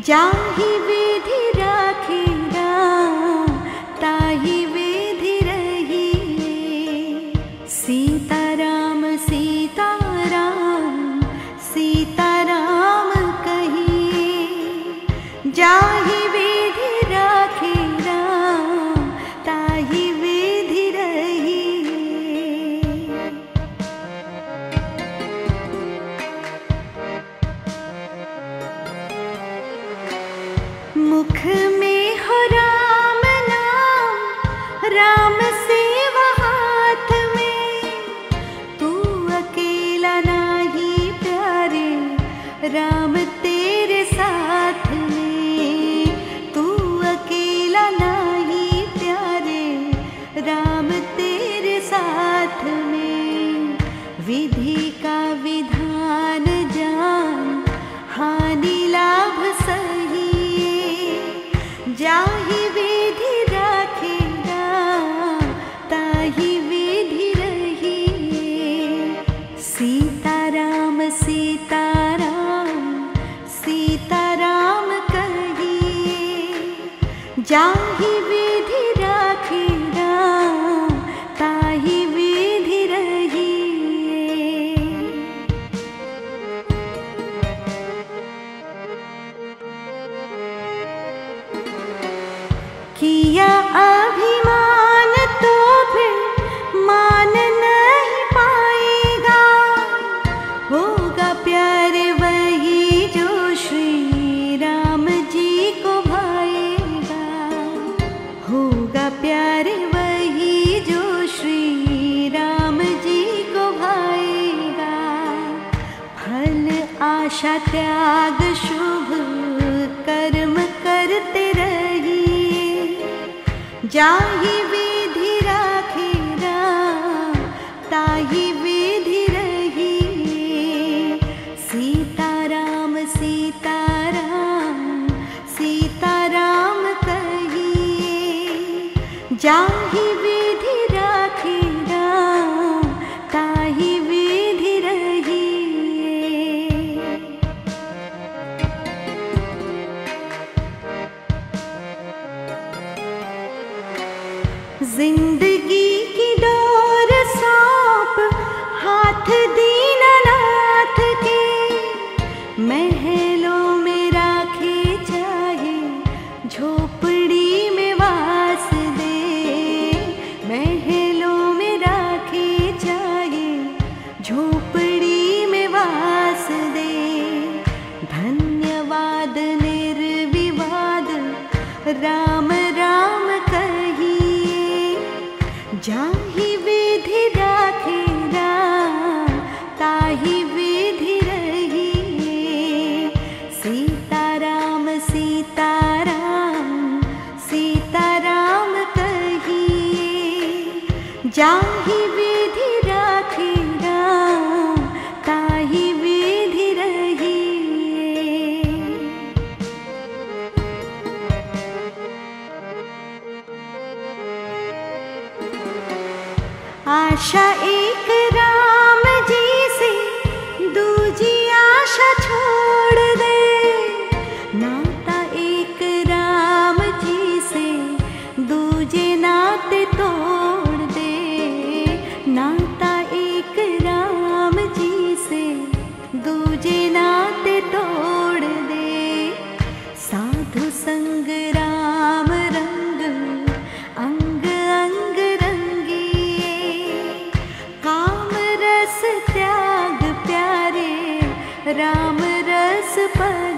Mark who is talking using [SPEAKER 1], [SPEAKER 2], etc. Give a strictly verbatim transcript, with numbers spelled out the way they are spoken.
[SPEAKER 1] जाहि विधि राखे राम ताहि विधि रहिए। सीताराम सीताराम सीताराम कहिए। जाहि विधि राखे राम ताहि विधि रहिए। मुख में हो राम नाम, राम सेवा हाथ में। तू अकेला नाही प्यारे, राम तेरे साथ में। तू अकेला नाही प्यारे, राम तेरे साथ में। विधि का विधान जान, हानि लाभ सही। जाहि विधि राखे राम ताहि विधि रहिए। सीताराम सीताराम सीताराम कहिए। जाहि विधि राखे राम ताहि विधि रहिए। किया अभिमान तो फिर मान नहीं पाएगा। होगा प्यारे वही जो श्री राम जी को भाएगा। होगा प्यारे वही जो श्री राम जी को भाएगा। फल आशा त्याग शुभ कर्म करते रहिए। जाहि विधि राखे राम ताहि विधि रहिए। सीताराम सीताराम सीताराम कहिए। जाहि विधि राखे राम ताहि विधि रहिए। जिंदगी की डोर सौंप हाथ दीनानाथ के। महलों में राखे चाहे झोपड़ी में वास दे। महलों में राखे चाहे झोपड़ी में वास दे। धन्यवाद निर्विवाद राम राम कहिए। जाहि विधि राखे राम ताहि विधि रहिए। सीताराम सीताराम सीताराम कहिए। जाहि विधि राखे राम ताहि विधि रहिए। आशा एक राम जी से दूजी आशा छोड़ दे। नाता एक राम जी से दूजे नाते तोड़ दे। नाता एक राम जी से दूजे नाते तोड़ दे। साधु संग राम रंग अंग अंग त्याग प्यारे राम रस पर